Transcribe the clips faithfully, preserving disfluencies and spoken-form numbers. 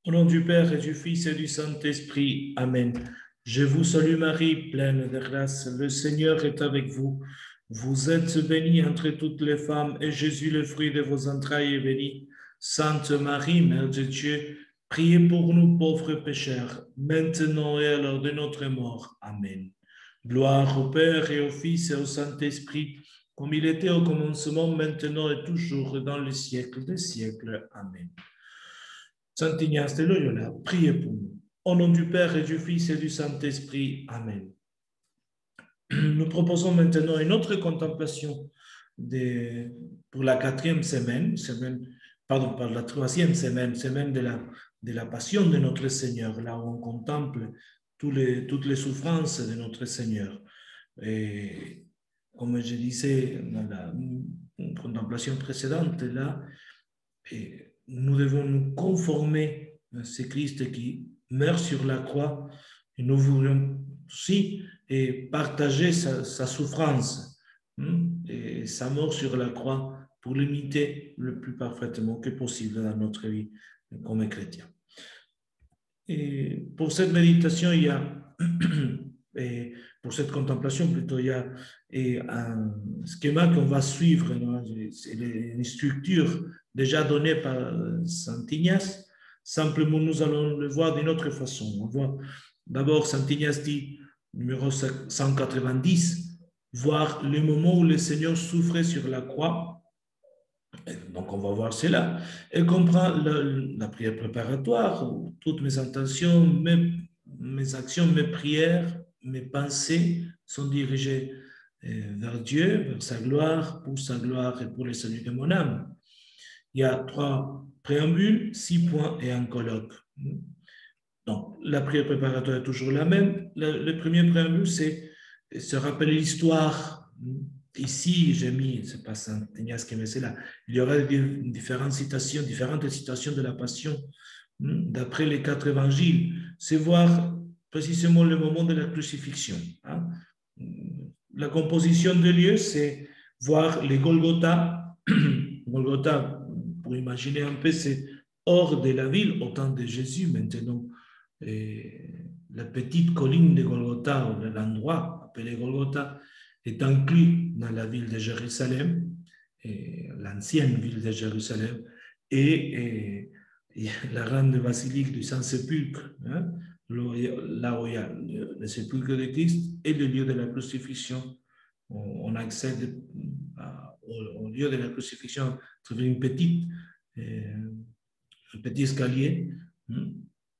Au nom du Père et du Fils et du Saint-Esprit. Amen. Je vous salue Marie, pleine de grâce. Le Seigneur est avec vous. Vous êtes bénie entre toutes les femmes et Jésus, le fruit de vos entrailles, est béni. Sainte Marie, Mère de Dieu, priez pour nous pauvres pécheurs, maintenant et à l'heure de notre mort. Amen. Gloire au Père et au Fils et au Saint-Esprit, comme il était au commencement, maintenant et toujours, dans les siècles des siècles. Amen. Saint Ignace de Loyola, priez pour nous. Au nom du Père et du Fils et du Saint-Esprit. Amen. Nous proposons maintenant une autre contemplation de, pour la quatrième semaine, semaine, pardon, par la troisième semaine, semaine de la, de la Passion de notre Seigneur, là où on contemple tous les, toutes les souffrances de notre Seigneur. Et comme je disais dans la contemplation précédente, là, et nous devons nous conformer à ce Christ qui meurt sur la croix et nous voulons aussi et partager sa, sa souffrance hein, et sa mort sur la croix pour l'imiter le plus parfaitement que possible dans notre vie comme chrétien. Et pour cette méditation, il y a, et pour cette contemplation plutôt, il y a et un schéma qu'on va suivre, c'est une structure déjà donnée par Saint Ignace, simplement nous allons le voir d'une autre façon. On voit d'abord Saint Ignace dit, numéro cent quatre-vingt-dix, voir le moment où le Seigneur souffrait sur la croix. Donc, on va voir cela. Et comprend la, la prière préparatoire, où toutes mes intentions, mes, mes actions, mes prières, mes pensées sont dirigées vers Dieu, vers sa gloire, pour sa gloire et pour le salut de mon âme. Il y a trois préambules, six points et un colloque. Donc, la prière préparatoire est toujours la même. Le, le premier préambule, c'est se rappeler l'histoire. Ici, j'ai mis, c'est pas Saint Ignace qui met cela, il y aura différentes citations, différentes citations de la Passion d'après les quatre évangiles. C'est voir précisément le moment de la crucifixion. Hein. La composition de lieux, c'est voir les Golgotha. Golgotha, pour imaginer un peu, c'est hors de la ville, au temps de Jésus maintenant. Et la petite colline de Golgotha, l'endroit appelé Golgotha, est inclus dans la ville de Jérusalem, l'ancienne ville de Jérusalem, et, et, et la grande basilique du Saint-Sépulcre, hein, là où il y a le, le sépulcre de Christ, et le lieu de la crucifixion. On, on accède à, au, au lieu de la crucifixion à travers une petite, euh, un petit escalier, hein,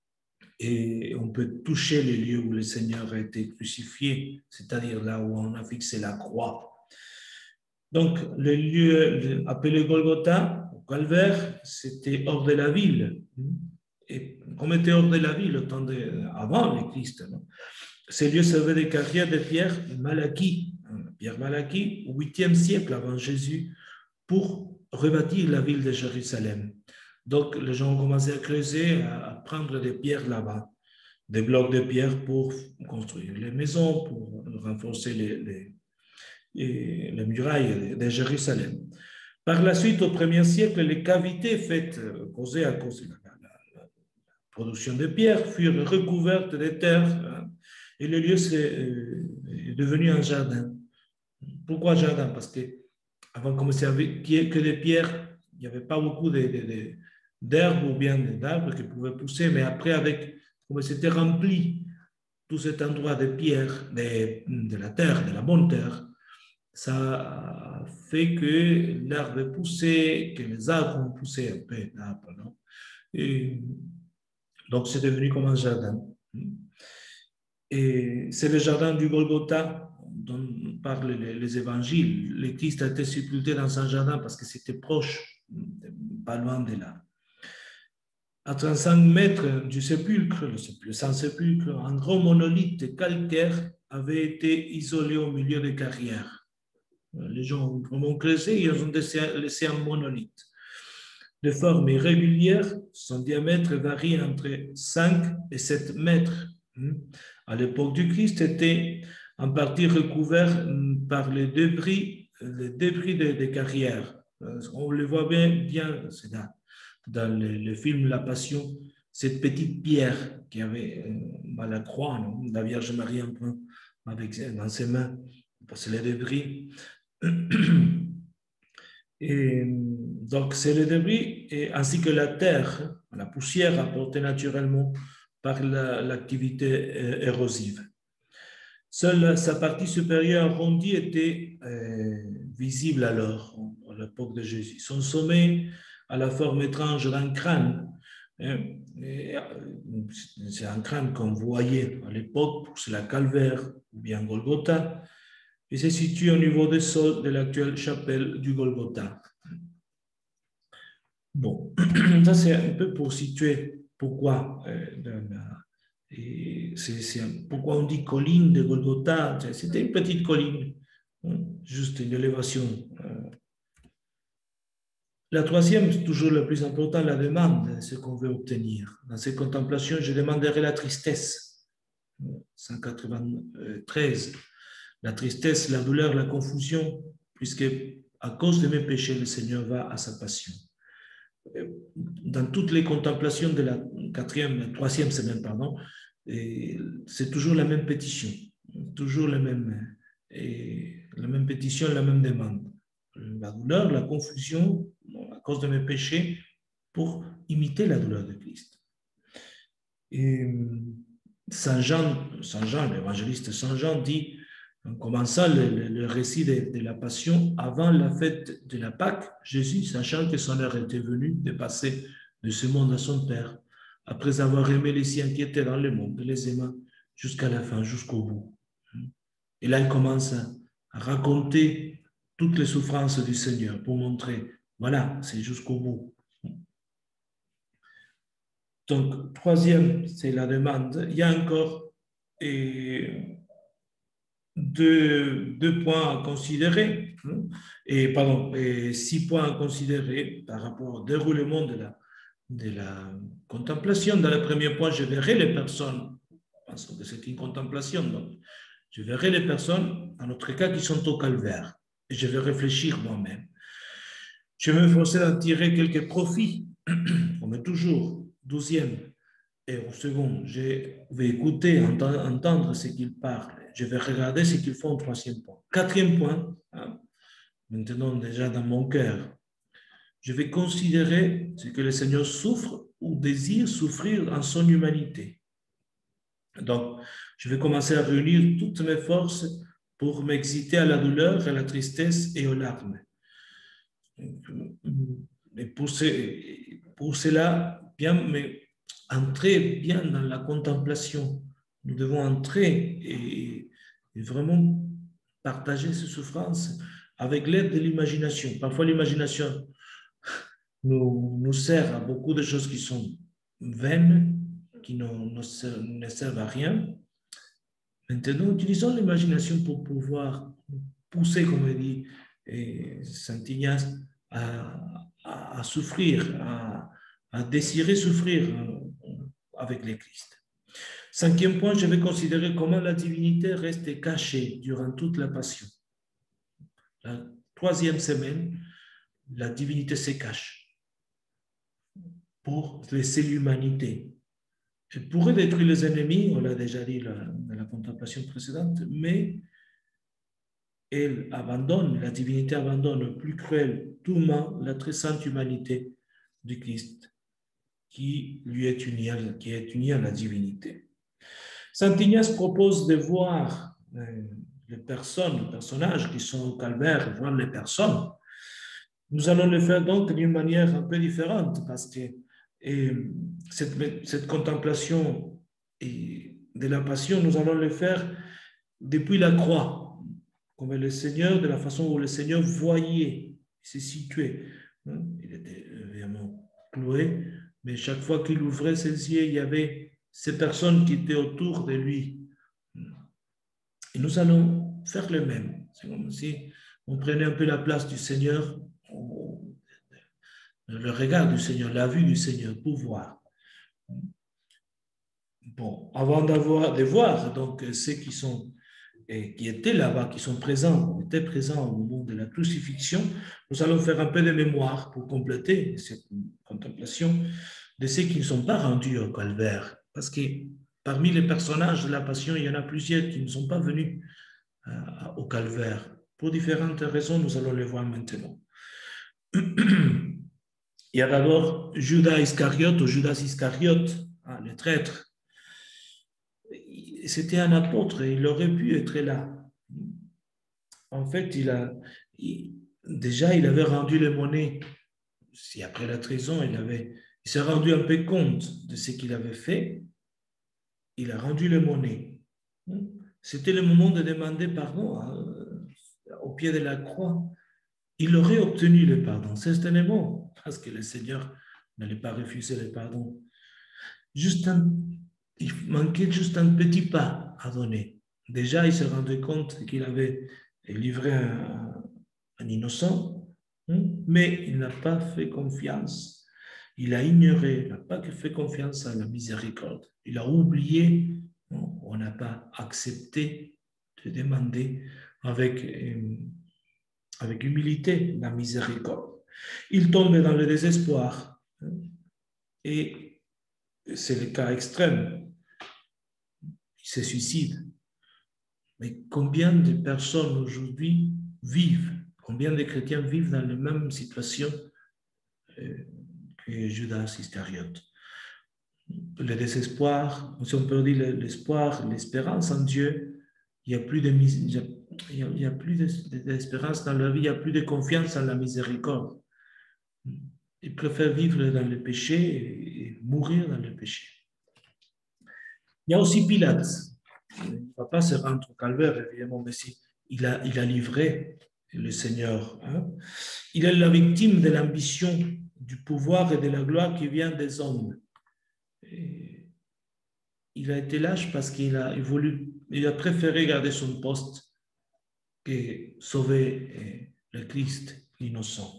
et on peut toucher les lieux où le Seigneur a été crucifié, c'est-à-dire là où on a fixé la croix. Donc, le lieu appelé Golgotha, au Calvaire, c'était hors de la ville. Et comme était hors de la ville, au temps de, avant le Christ, non? Ces lieux servaient des carrières de pierre Malachie, Pierre Malachie, au huitième siècle avant Jésus, pour rebâtir la ville de Jérusalem. Donc, les gens ont commencé à creuser, à prendre des pierres là-bas, des blocs de pierre pour construire les maisons, pour renforcer les, les, les, les murailles de Jérusalem. Par la suite, au premier siècle, les cavités faites, causées à cause de la, la, la production de pierre, furent recouvertes de terre, hein, et le lieu est devenu un jardin. Pourquoi jardin? Parce que avant de commencer avec que des pierres, il n'y avait pas beaucoup de, de, de d'herbes ou bien d'arbres qui pouvaient pousser, mais après, avec, comme c'était rempli, tout cet endroit de pierre, de, de la terre, de la bonne terre, ça a fait que l'herbe poussait, que les arbres ont poussé un peu, d'arbres, non? Et donc, c'est devenu comme un jardin. Et c'est le jardin du Golgotha dont parlent les, les évangiles. Le Christ a été sépulté dans un jardin parce que c'était proche, pas loin de là. À trente-cinq mètres du sépulcre, le Saint-Sépulcre, un gros monolithe calcaire avait été isolé au milieu des carrières. Les gens ont creusé et ils ont laissé un monolithe. De forme irrégulière, son diamètre varie entre cinq et sept mètres. À l'époque du Christ, était en partie recouvert par les débris, les débris des, des carrières. On le voit bien, bien c'est là. Dans le, le film La Passion, cette petite pierre qui avait euh, à la croix, non? La Vierge Marie en prend avec, dans ses mains, parce que les débris. Et donc, c'est le débris et, ainsi que la terre, la poussière apportée naturellement par l'activité la, érosive. Seule sa partie supérieure arrondie était euh, visible alors, à l'époque de Jésus. Son sommet a la forme étrange d'un crâne. C'est un crâne qu'on voyait à l'époque, c'est la Calvaire ou bien Golgotha, et se situe au niveau des sols de l'actuelle chapelle du Golgotha. Bon, ça c'est un peu pour situer pourquoi, euh, et c'est, c'est, pourquoi on dit colline de Golgotha. C'était une petite colline, hein, juste une élévation. La troisième, c'est toujours le plus important, la demande, ce qu'on veut obtenir. Dans ces contemplations, je demanderai la tristesse. cent quatre-vingt-treize. La tristesse, la douleur, la confusion, puisque à cause de mes péchés, le Seigneur va à sa passion. Dans toutes les contemplations de la quatrième, la troisième semaine, pardon, c'est toujours la même pétition, toujours la même, et la même pétition, la même demande. La douleur, la confusion, à cause de mes péchés, pour imiter la douleur de Christ. Et Saint Jean, Saint Jean, l'évangéliste Saint Jean dit, en commençant le, le, le récit de, de la Passion, avant la fête de la Pâque, Jésus, sachant que son heure était venue de passer de ce monde à son Père, après avoir aimé les siens qui étaient dans le monde, les aima jusqu'à la fin, jusqu'au bout. Et là, il commence à, à raconter toutes les souffrances du Seigneur pour montrer, voilà, c'est jusqu'au bout. Donc, troisième, c'est la demande. Il y a encore et, deux, deux points à considérer, et, pardon, et six points à considérer par rapport au déroulement de la, de la contemplation. Dans le premier point, je verrai les personnes, parce que c'est une contemplation, donc je verrai les personnes, en notre cas, qui sont au calvaire, et je vais réfléchir moi-même. Je vais m'efforcer d'en tirer quelques profits, comme toujours. Douzième et au second, je vais écouter, entendre ce qu'ils parlent. Je vais regarder ce qu'ils font au troisième point. Quatrième point, hein, maintenant déjà dans mon cœur, je vais considérer ce que le Seigneur souffre ou désire souffrir en son humanité. Donc, je vais commencer à réunir toutes mes forces pour m'exciter à la douleur, à la tristesse et aux larmes. Et pour, ce, pour cela, bien, mais entrer bien dans la contemplation. Nous devons entrer et, et vraiment partager ces souffrances avec l'aide de l'imagination. Parfois, l'imagination nous, nous sert à beaucoup de choses qui sont vaines, qui ne, ne, ne servent à rien. Maintenant, utilisons l'imagination pour pouvoir pousser, comme dit Saint Ignace, à, à, à souffrir, à, à désirer souffrir avec le Christ. Cinquième point, je vais considérer comment la divinité reste cachée durant toute la passion. La troisième semaine, la divinité se cache pour laisser l'humanité. Elle pourrait détruire les ennemis, on l'a déjà dit dans la contemplation précédente, mais elle abandonne, la divinité abandonne le plus cruel tourment, la très sainte humanité du Christ, qui lui est unie, qui est unie à la divinité. Saint Ignace propose de voir les personnes, les personnages qui sont au calvaire, voir les personnes. Nous allons le faire donc d'une manière un peu différente, parce que et cette, cette contemplation et de la passion, nous allons le faire depuis la croix, comme le Seigneur, de la façon où le Seigneur voyait, se situait. Il était évidemment cloué, mais chaque fois qu'il ouvrait ses yeux, il y avait ces personnes qui étaient autour de lui. Et nous allons faire le même. C'est comme si on prenait un peu la place du Seigneur, le regard du Seigneur, la vue du Seigneur, pour voir. Bon, avant d'avoir, de voir donc ceux qui sont et qui étaient là-bas, qui sont présents, étaient présents au moment de la crucifixion, nous allons faire un peu de mémoire pour compléter cette contemplation. de ceux qui ne sont pas rendus au calvaire. Parce que parmi les personnages de la Passion, il y en a plusieurs qui ne sont pas venus euh, au calvaire. Pour différentes raisons, nous allons les voir maintenant. Il y a d'abord Judas Iscariote, ou Judas Iscariote, hein, le traître. C'était un apôtre et il aurait pu être là. En fait, il a, il, déjà, il avait rendu les monnaies. Si après la trahison, il, avait, il s'est rendu un peu compte de ce qu'il avait fait, il a rendu les monnaies. C'était le moment de demander pardon hein, au pied de la croix. Il aurait obtenu le pardon, certainement, parce que le Seigneur n'allait pas refuser le pardon. Juste un, il manquait juste un petit pas à donner. Déjà, il se rendait compte qu'il avait livré un, un innocent, mais il n'a pas fait confiance. Il a ignoré, il n'a pas fait confiance à la miséricorde. Il a oublié, on n'a pas accepté de demander avec, avec humilité la miséricorde. Il tombe dans le désespoir et c'est le cas extrême. Il se suicide. Mais combien de personnes aujourd'hui vivent, combien de chrétiens vivent dans la même situation que Judas Iscariote? Le désespoir, si on peut dire l'espoir, l'espérance en Dieu, il n'y a plus de il y a plus d'espérance dans la vie, il n'y a plus de confiance en la miséricorde. Il préfère vivre dans le péché et mourir dans le péché. Il y a aussi Pilate. Il ne va pas se rendre au calvaire, évidemment, mais si, il, a, il a livré le Seigneur. Hein. Il est la victime de l'ambition, du pouvoir et de la gloire qui vient des hommes. Et il a été lâche parce qu'il a, il voulu, il a préféré garder son poste que sauver le Christ, l'innocent.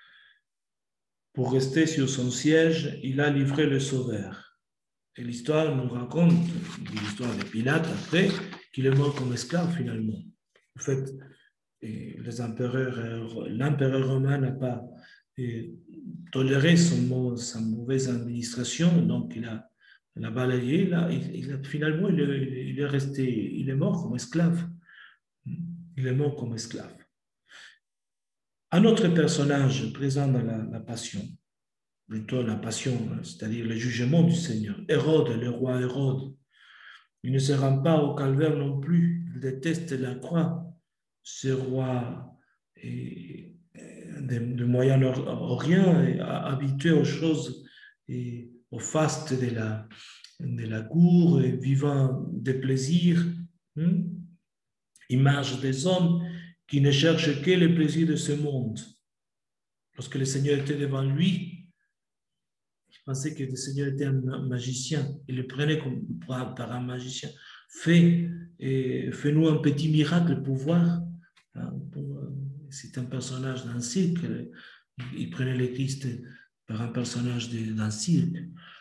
Pour rester sur son siège, il a livré le Sauveur. Et l'histoire nous raconte, l'histoire de Pilate après, qu'il est mort comme esclave finalement. En fait, les empereurs, l'empereur romain n'a pas toléré son, sa mauvaise administration, donc il a, il a balayé. Là, il, il a, finalement, il est, il est resté, il est mort comme esclave. Il est mort comme esclave. Un autre personnage présent dans la, la Passion, plutôt la Passion, c'est-à-dire le jugement du Seigneur, Hérode, le roi Hérode, il ne se rend pas au calvaire non plus, il déteste la croix. Ce roi est de, de Moyen-Orient est habitué aux choses et au faste de la, de la cour, et vivant des plaisirs, hein? Image des hommes qui ne cherchent que les plaisirs de ce monde. Lorsque le Seigneur était devant lui, il pensait que le Seigneur était un magicien. Il le prenait comme par un magicien. Fais, fais-nous un petit miracle pour voir. C'est un personnage d'un cirque. Il prenait le Christ par un personnage d'un cirque.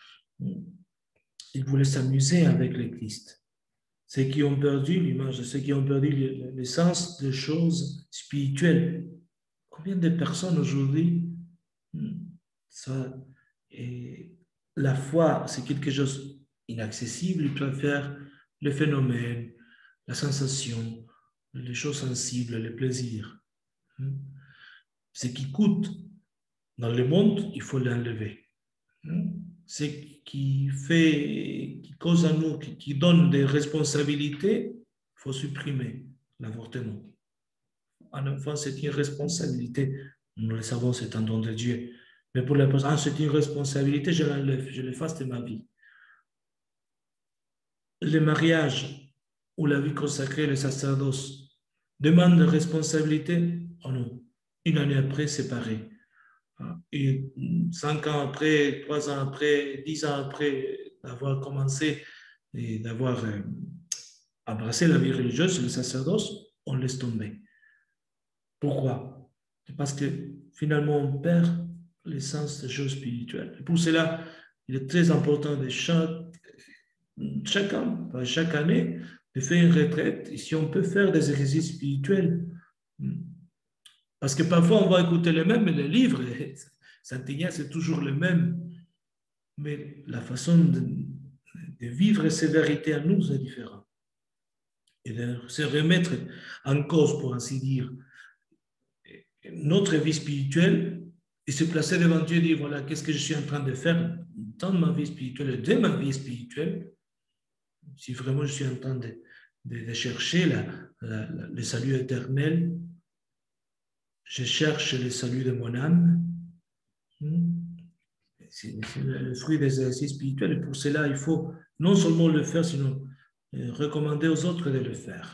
Il voulait s'amuser avec le Christ. Ceux qui ont perdu l'image de ceux qui ont perdu le, le sens des choses spirituelles. Combien de personnes aujourd'hui, ça, et la foi, c'est quelque chose d'inaccessible. Ils préfèrent le phénomène, la sensation, les choses sensibles, les plaisirs. Ce qui coûte dans le monde, il faut l'enlever. Ce qui fait, qui cause à nous, qui, qui donne des responsabilités, il faut supprimer l'avortement. Un enfant, c'est une responsabilité. Nous le savons, c'est un don de Dieu. Mais pour la personne, ah, c'est une responsabilité, je l'enlève, je l'efface de ma vie. Le mariage ou la vie consacrée, le sacerdoce, demande de responsabilité. Oh non, une année après, séparé. Et cinq ans après, trois ans après, dix ans après d'avoir commencé et d'avoir euh, embrassé la vie religieuse, le sacerdoce, on laisse tomber. Pourquoi? Parce que finalement, on perd l'essence des choses spirituelles. Et pour cela, il est très important de chaque, chacun, chaque année, de faire une retraite. Et si on peut faire des exercices spirituels, parce que parfois, on va écouter les mêmes, mais les livres, Saint Ignace, c'est toujours le même. mais la façon de, de vivre ces vérités à nous est différente. Et de se remettre en cause, pour ainsi dire, notre vie spirituelle et se placer devant Dieu et dire, voilà, qu'est-ce que je suis en train de faire dans ma vie spirituelle, de ma vie spirituelle, si vraiment je suis en train de, de, de chercher la, la, la, le salut éternel, je cherche le salut de mon âme. C'est le fruit des exercices spirituels. Et pour cela, il faut non seulement le faire, sinon recommander aux autres de le faire.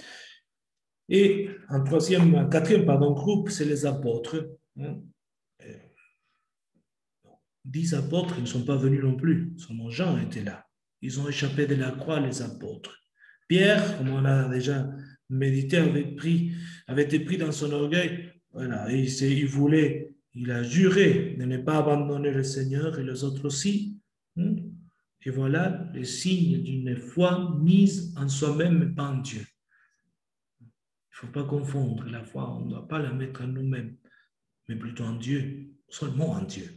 Et un troisième, un quatrième pardon, groupe, c'est les apôtres. Dix apôtres, ils ne sont pas venus non plus. Seulement Jean était là. Ils ont échappé de la croix, les apôtres. Pierre, comme on a déjà médité, avait, pris, avait été pris dans son orgueil. Voilà, et il voulait, il a juré de ne pas abandonner le Seigneur et les autres aussi. Et voilà les signes d'une foi mise en soi-même, mais pas en Dieu. Il ne faut pas confondre la foi, on ne doit pas la mettre en nous-mêmes, mais plutôt en Dieu, seulement en Dieu.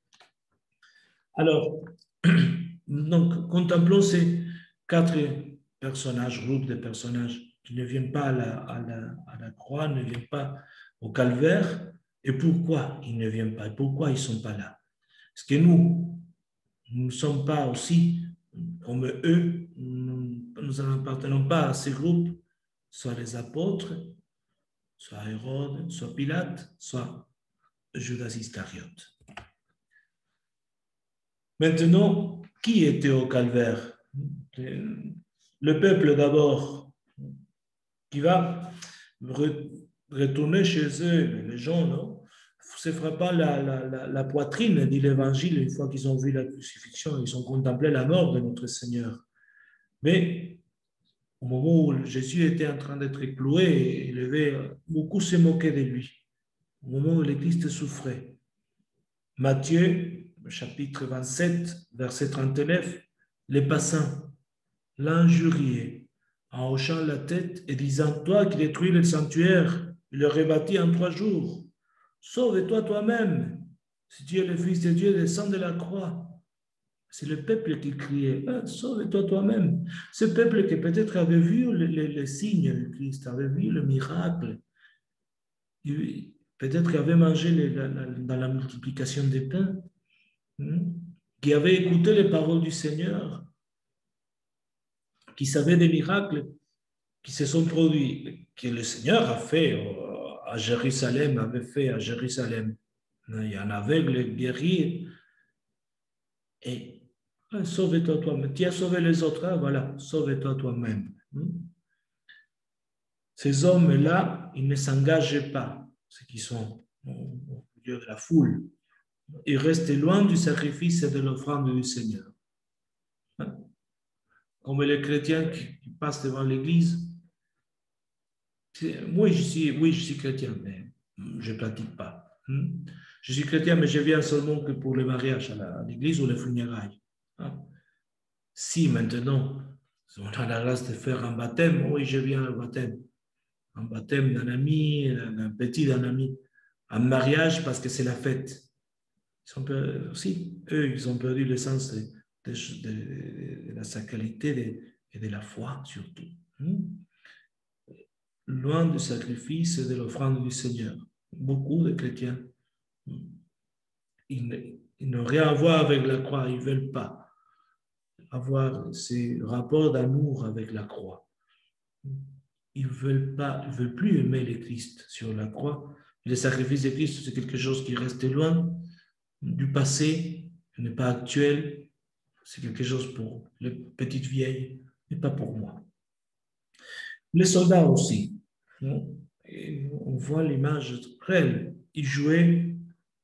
Alors, donc, contemplons ces quatre personnages, groupes de personnages qui ne viennent pas à la, à la, à la croix, ne viennent pas au calvaire, et pourquoi ils ne viennent pas, et pourquoi ils ne sont pas là. Est-ce que nous, nous ne sommes pas aussi, comme eux, nous n'appartenons pas à ces groupes, soit les apôtres, soit Hérode, soit Pilate, soit Judas Iscariote. Maintenant, qui était au calvaire? Le peuple d'abord, qui va retourner chez eux, les gens, non? Se frappant la, la, la, la poitrine, dit l'Évangile, une fois qu'ils ont vu la crucifixion, ils ont contemplé la mort de notre Seigneur. Mais au moment où Jésus était en train d'être cloué et élevé, beaucoup se moquaient de lui. Au moment où le Christ souffrait. Matthieu, chapitre vingt-sept, verset trente-neuf, les passants l'injuriaient en hochant la tête et disant, toi qui détruis le sanctuaire, il le rebâtit en trois jours. Sauve-toi toi-même. Si tu es le Fils de Dieu, descends de la croix. C'est le peuple qui criait, ah, sauve-toi toi-même. Ce peuple qui peut-être avait vu les, les, les signes du Christ, avait vu le miracle, peut-être qu'il avait mangé les, la, la, dans la multiplication des pains, hein, qui avait écouté les paroles du Seigneur, qui savait des miracles qui se sont produits, que le Seigneur a fait à Jérusalem, avait fait à Jérusalem. Il y a un aveugle guéri et ah, sauve-toi toi-même. Tu as sauvé les autres, ah, voilà, sauve-toi toi-même. Ces hommes-là, ils ne s'engagent pas, ceux qui sont au milieu de la foule. Ils restent loin du sacrifice et de l'offrande du Seigneur. Comme les chrétiens qui passent devant l'église, moi je suis, oui, je suis chrétien, mais je ne pratique pas. Je suis chrétien, mais je viens seulement que pour le mariage à l'église ou les funérailles. Si maintenant, on a la grâce de faire un baptême, oui, je viens au baptême. Un baptême d'un ami, d'un petit d'un ami. Un mariage parce que c'est la fête. Ils ont perdu, aussi, eux, ils ont perdu le sens de, de, de, de la sacralité de, et de la foi, surtout. Loin du sacrifice et de l'offrande du Seigneur. Beaucoup de chrétiens, ils, ils n'ont rien à voir avec la croix, ils ne veulent pas avoir ces rapports d'amour avec la croix. Ils ne veulent pas, ils veulent plus aimer le Christ sur la croix. Le sacrifice de Christ, c'est quelque chose qui reste loin du passé, qui n'est pas actuel. C'est quelque chose pour les petites vieilles, mais pas pour moi. Les soldats aussi. Et on voit l'image réelle. Ils jouaient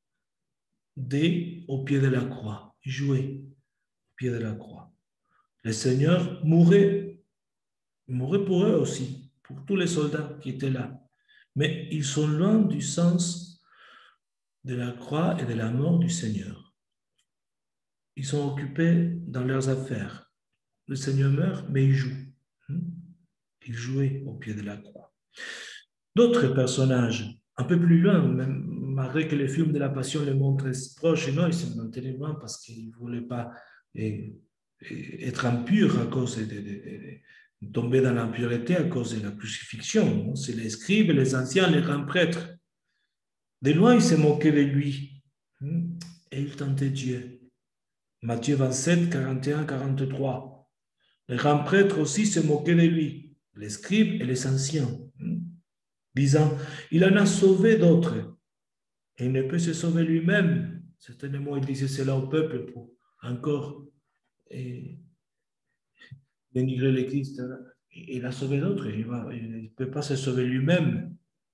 dès au pied de la croix. Ils jouaient au pied de la croix. Le Seigneur mourait. Il mourait pour eux aussi, pour tous les soldats qui étaient là. Mais ils sont loin du sens de la croix et de la mort du Seigneur. Ils sont occupés dans leurs affaires. Le Seigneur meurt, mais il joue. Il jouait au pied de la croix. D'autres personnages, un peu plus loin, même malgré que le film de la Passion le montre proche, non, il se maintenait loin parce qu'il ne voulait pas et, et être impur à cause de, de, de, de tomber dans l'impureté à cause de la crucifixion. C'est les scribes, les anciens, les grands prêtres. De loin, ils se moquaient de lui et ils tentaient Dieu. Matthieu vingt-sept, quarante et un, quarante-trois. Les grands prêtres aussi se moquaient de lui, les scribes et les anciens, disant, il en a sauvé d'autres et il ne peut se sauver lui-même. Certainement, il disait cela au peuple pour encore et, dénigrer le Christ. Il a sauvé d'autres, il ne peut pas se sauver lui-même.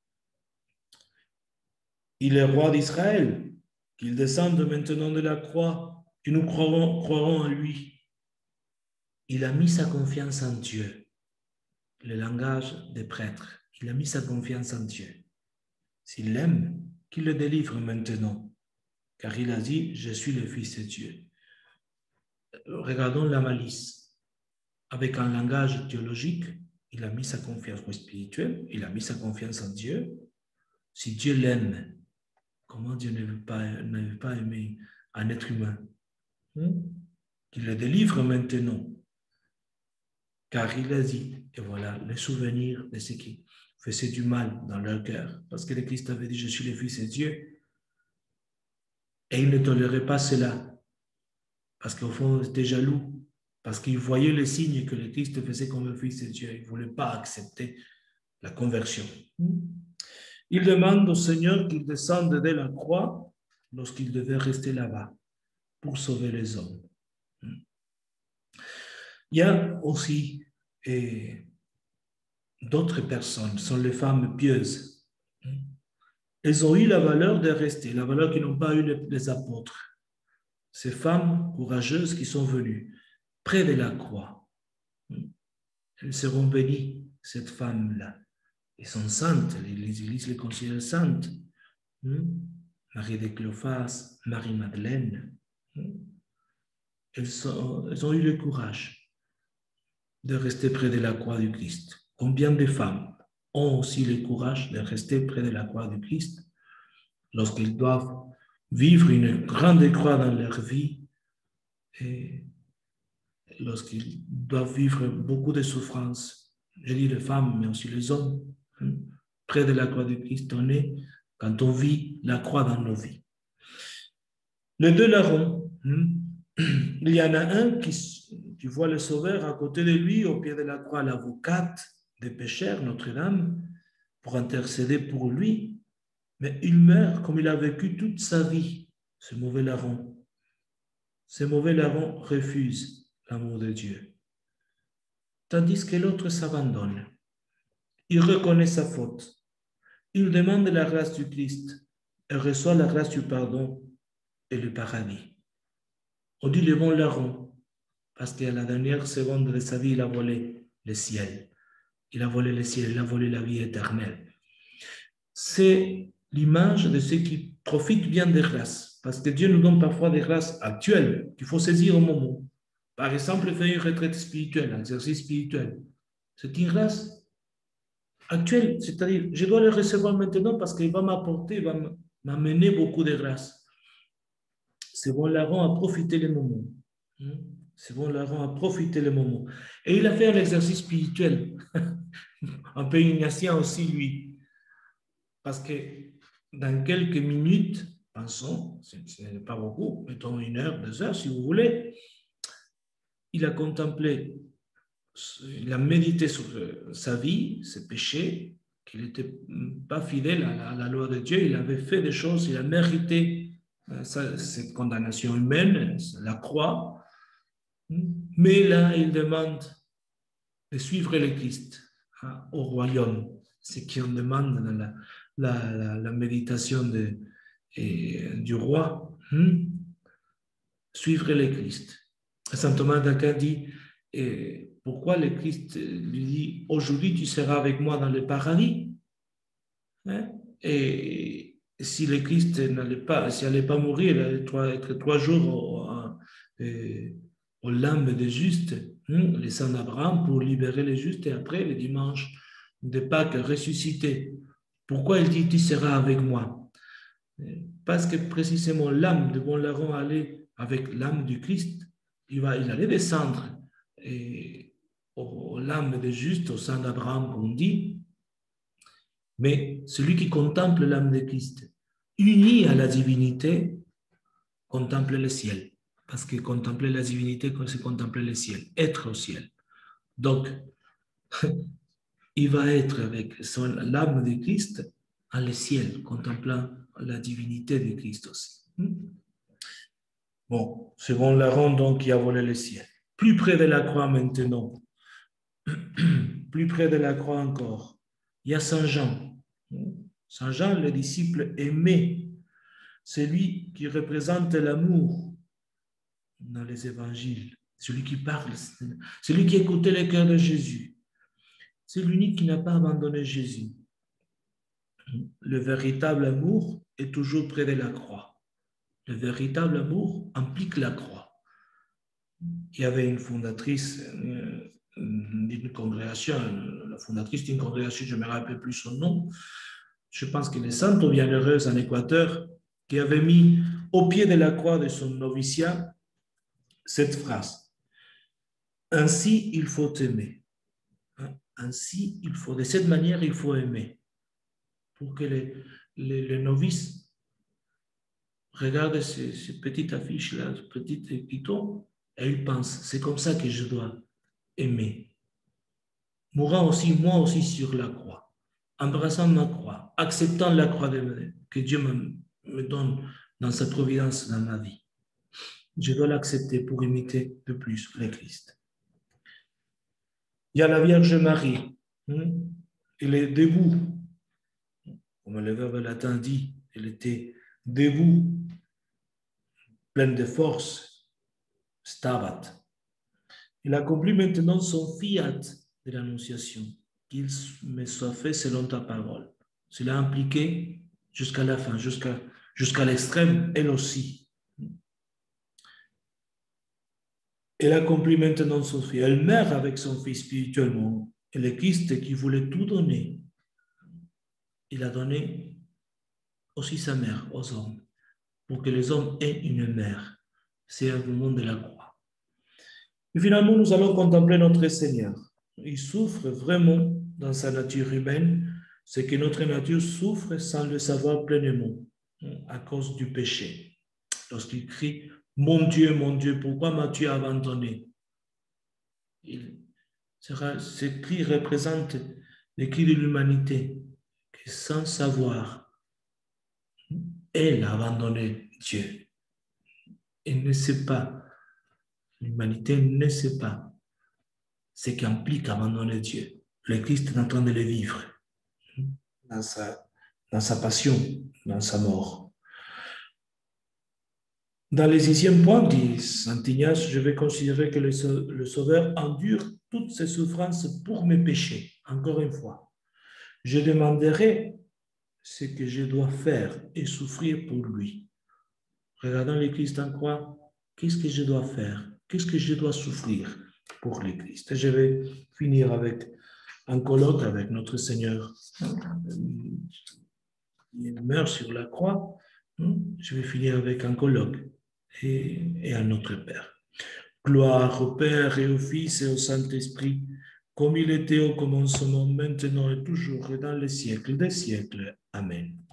Il est roi d'Israël, qu'il descende maintenant de la croix, que nous croirons, croirons en lui. Il a mis sa confiance en Dieu, le langage des prêtres. Il a mis sa confiance en Dieu. S'il l'aime, qu'il le délivre maintenant, car il a dit, je suis le Fils de Dieu. Regardons la malice. Avec un langage théologique, il a mis sa confiance spirituelle, il a mis sa confiance en Dieu. Si Dieu l'aime, comment Dieu ne veut pas, ne veut pas aimer un être humain? Hmm? Qu'il le délivre maintenant. Car il a dit, et voilà, le souvenir de ce qui faisait du mal dans leur cœur. Parce que le Christ avait dit, je suis le Fils de Dieu. Et il ne tolérait pas cela. Parce qu'au fond, il était jaloux. Parce qu'il voyait les signes que le Christ faisait comme le Fils de Dieu. Il ne voulait pas accepter la conversion. Il demande au Seigneur qu'il descende de la croix lorsqu'il devait rester là-bas pour sauver les hommes. Il y a aussi eh, d'autres personnes, sont les femmes pieuses. Elles ont eu la valeur de rester, la valeur qu'ils n'ont pas eu les, les apôtres. Ces femmes courageuses qui sont venues près de la croix. Elles seront bénies, cette femme-là. Elles sont saintes, les églises les considèrent saintes. Marie de Cléophas, Marie-Madeleine. Elles, sont, elles ont eu le courage de rester près de la croix du Christ. Combien de femmes ont aussi le courage de rester près de la croix du Christ lorsqu'ils doivent vivre une grande croix dans leur vie et lorsqu'ils doivent vivre beaucoup de souffrances. Je dis les femmes, mais aussi les hommes. Près de la croix du Christ, on est quand on vit la croix dans nos vies. Les deux larrons, il y en a un qui, qui voit le Sauveur à côté de lui, au pied de la croix, l'avocate des pécheurs, Notre-Dame, pour intercéder pour lui, mais il meurt comme il a vécu toute sa vie, ce mauvais larron. Ce mauvais larron refuse l'amour de Dieu. Tandis que l'autre s'abandonne. Il reconnaît sa faute. Il demande la grâce du Christ et reçoit la grâce du pardon et le paradis. On dit le bon larron, parce qu'à la dernière seconde de sa vie, il a volé le ciel. Il a volé le ciel, il a volé la vie éternelle. C'est l'image de ceux qui profitent bien des grâces, parce que Dieu nous donne parfois des grâces actuelles qu'il faut saisir au moment. Par exemple, faire une retraite spirituelle, un exercice spirituel. C'est une grâce actuelle, c'est-à-dire, je dois le recevoir maintenant parce qu'il va m'apporter, il va m'amener beaucoup de grâces. C'est bon larron à profiter le moment. C'est bon larron à profiter le moment. Et il a fait un exercice spirituel, un peu ignatien aussi, lui. Parce que dans quelques minutes, pensons, ce n'est pas beaucoup, mettons une heure, deux heures, si vous voulez, il a contemplé, il a médité sur sa vie, ses péchés, qu'il n'était pas fidèle à la, à la loi de Dieu, il avait fait des choses, il a mérité ça, cette condamnation humaine, la croix, mais là, il demande de suivre le Christ hein, au royaume, ce qu'on demande dans la, la, la, la méditation de, et, du roi, hein, suivre le Christ. Saint Thomas d'Aquin dit, et pourquoi le Christ lui dit, aujourd'hui tu seras avec moi dans le paradis, hein? Et si le Christ n'allait pas, s'il n'allait pas mourir, il allait trois, être trois jours au, au, au lambe des justes, hein, les saints d'Abraham, pour libérer les justes, et après, le dimanche de Pâques, ressuscité. Pourquoi il dit, tu seras avec moi? Parce que précisément l'âme de bon larron allait avec l'âme du Christ. Il, va, il allait descendre et, aux l'âme de juste, au sein d'Abraham, comme on dit. Mais celui qui contemple l'âme de Christ, uni à la divinité, contemple le ciel. Parce que contempler la divinité, c'est contempler le ciel, être au ciel. Donc, il va être avec l'âme de Christ à le ciel, contemplant la divinité de Christ aussi. Bon, c'est bon larron donc qui a volé le ciel. Plus près de la croix maintenant, plus près de la croix encore, il y a Saint Jean. Saint Jean, le disciple aimé, celui qui représente l'amour dans les évangiles, celui qui parle, celui qui écoutait le cœur de Jésus. C'est l'unique qui n'a pas abandonné Jésus. Le véritable amour est toujours près de la croix. Le véritable amour implique la croix. Il y avait une fondatrice d'une congrégation, la fondatrice d'une congrégation, je ne me rappelle plus son nom, je pense qu'elle est sainte ou bienheureuse en Équateur, qui avait mis au pied de la croix de son noviciat cette phrase. Ainsi, il faut aimer. Ainsi, il faut, de cette manière, il faut aimer. Pour que les, les, les novices regardent ces, ces petites affiches-là, ce petit écriteau, et ils pensent, c'est comme ça que je dois aimer. Mourant aussi, moi aussi, sur la croix, embrassant ma croix, acceptant la croix de, que Dieu me, me donne dans sa providence dans ma vie. Je dois l'accepter pour imiter de plus le Christ. Il y a la Vierge Marie. Elle est debout. Comme le verbe latin dit, elle était debout, pleine de force, stabat. Il accomplit maintenant son fiat de l'Annonciation, qu'il me soit fait selon ta parole. Cela a impliqué jusqu'à la fin, jusqu'à jusqu'à l'extrême, elle aussi. Elle accomplit maintenant son fiat. Elle meurt avec son fils spirituellement. Et le Christ qui voulait tout donner, il a donné aussi sa mère aux hommes, pour que les hommes aient une mère. C'est un moment de la croix. Et finalement, nous allons contempler notre Seigneur. Il souffre vraiment dans sa nature humaine, c'est que notre nature souffre sans le savoir pleinement, à cause du péché. Lorsqu'il crie, « Mon Dieu, mon Dieu, pourquoi m'as-tu abandonné ?» Il sera, ce cri représente le cri de l'humanité, que sans savoir, elle a abandonné Dieu. Elle ne sait pas, l'humanité ne sait pas ce qu'implique abandonner Dieu. Le Christ est en train de le vivre dans sa, dans sa passion, dans sa mort. Dans le sixième point, dit saint Ignace, je vais considérer que le, le Sauveur endure toutes ses souffrances pour mes péchés. Encore une fois, je demanderai ce que je dois faire et souffrir pour lui. Regardant le Christ en croix, qu'est-ce que je dois faire? Qu'est-ce que je dois souffrir pour le Christ? Et je vais finir avec un colloque avec notre Seigneur. Il meurt sur la croix. Je vais finir avec un colloque et, et à notre Père. Gloire au Père et au Fils et au Saint-Esprit, comme il était au commencement, maintenant et toujours et dans les siècles des siècles. Amen.